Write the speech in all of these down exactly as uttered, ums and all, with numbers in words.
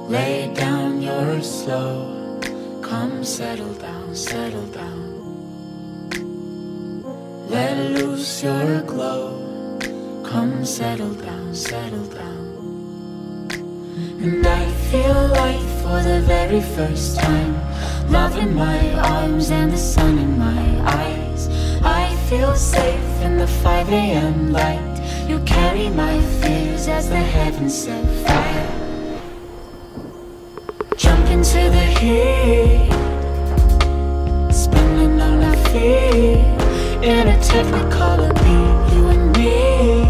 Lay down your slow, come settle down, settle down. Let loose your glow, come settle down, settle down. And I feel light for the very first time, love in my arms and the sun in my eyes. I feel safe in the five A M light. You carry my fears as the heavens set fire. Jump into the heat, spinning on our feet, in a technicolor beat, you and me,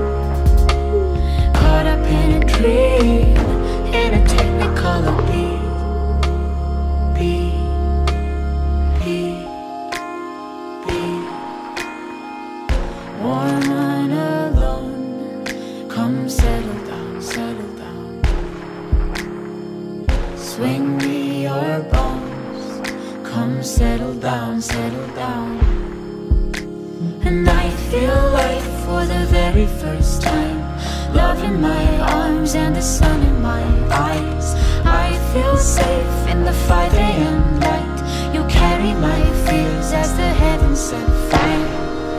caught up in a dream, in a technicolor beat, beat, beat, beat. Warm and alone, come settle down, settle down. Swing me your bones, come settle down, settle down. And I feel light for the very first time, love in my arms and the sun in my eyes. I feel safe in the five A M light. You carry my fears as the heavens set fire.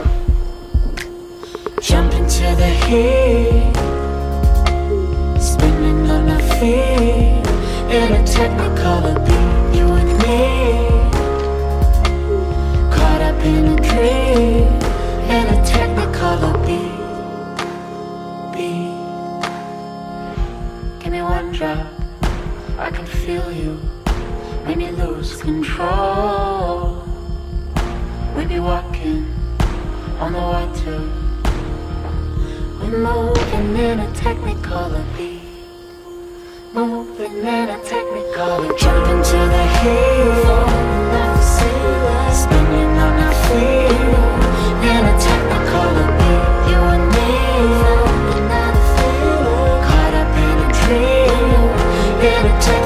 Jump into the heat, spinning on our feet, in a technicolor beat, you and me, caught up in a dream, in a technicolor beat, beat. Give me one drop, I can feel you, make me lose control. We be walking on the water, we're moving in a technicolor beat, moving in a technicolor. Jump into the heat, spinning on our feet, in a technicolor beat, you and me, caught up in a dream, in a technicolor